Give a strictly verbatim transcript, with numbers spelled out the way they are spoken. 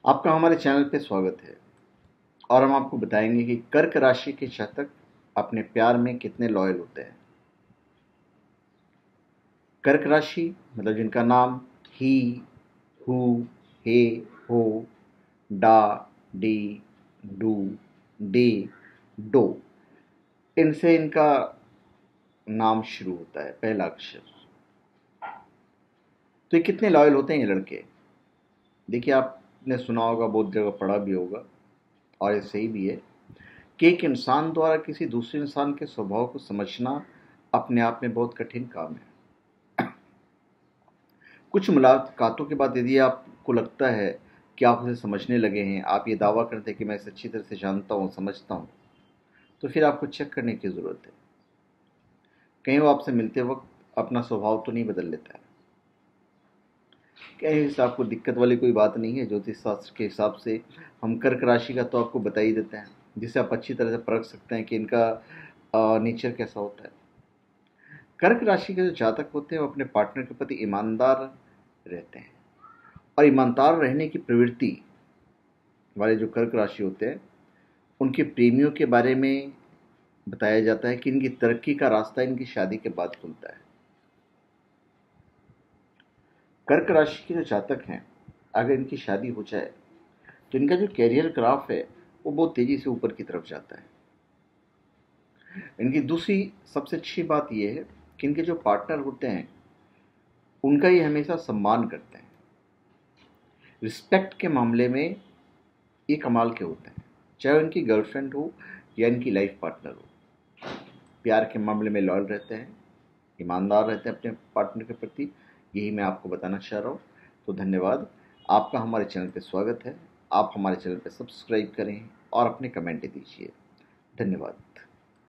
आपका हमारे चैनल पे स्वागत है और हम आपको बताएंगे कि कर्क राशि के जातक अपने प्यार में कितने लॉयल होते हैं। कर्क राशि मतलब जिनका नाम ही, हु, हे, हो, डा, डी, डू, डे, डो, इनसे इनका नाम शुरू होता है, पहला अक्षर। तो ये कितने लॉयल होते हैं ये लड़के? देखिए, आपने सुना होगा, बहुत जगह पढ़ा भी होगा और ये सही भी है कि एक इंसान द्वारा किसी दूसरे इंसान के स्वभाव को समझना अपने आप में बहुत कठिन काम है। कुछ मुलाकातों के बाद यदि आपको लगता है कि आप उसे समझने लगे हैं, आप ये दावा करते हैं कि मैं इसे अच्छी तरह से जानता हूँ, समझता हूँ, तो फिर आपको चेक करने की ज़रूरत है। कहीं वो आपसे मिलते वक्त अपना स्वभाव तो नहीं बदल लेता है। कहीं इससे आपको दिक्कत वाली कोई बात नहीं है। ज्योतिष शास्त्र के हिसाब से हम कर्क राशि का तो आपको बता ही देते हैं, जिससे आप अच्छी तरह से परख सकते हैं कि इनका नेचर कैसा होता है। कर्क राशि के जो जातक होते हैं वो अपने पार्टनर के प्रति ईमानदार रहते हैं, और ईमानदार रहने की प्रवृत्ति वाले जो कर्क राशि होते हैं उनके प्रेमियों के बारे में बताया जाता है कि इनकी तरक्की का रास्ता इनकी शादी के बाद खुलता है। कर्क राशि के जो जातक हैं, अगर इनकी शादी हो जाए तो इनका जो कैरियर ग्राफ है वो बहुत तेजी से ऊपर की तरफ जाता है। इनकी दूसरी सबसे अच्छी बात यह है कि इनके जो पार्टनर होते हैं उनका ये हमेशा सम्मान करते हैं। रिस्पेक्ट के मामले में ये कमाल के होते हैं, चाहे इनकी गर्लफ्रेंड हो या इनकी लाइफ पार्टनर हो। प्यार के मामले में लॉयल रहते हैं, ईमानदार रहते हैं अपने पार्टनर के प्रति। यही मैं आपको बताना चाह रहा हूँ। तो धन्यवाद, आपका हमारे चैनल पर स्वागत है। आप हमारे चैनल पर सब्सक्राइब करें और अपने कमेंट दीजिए। धन्यवाद।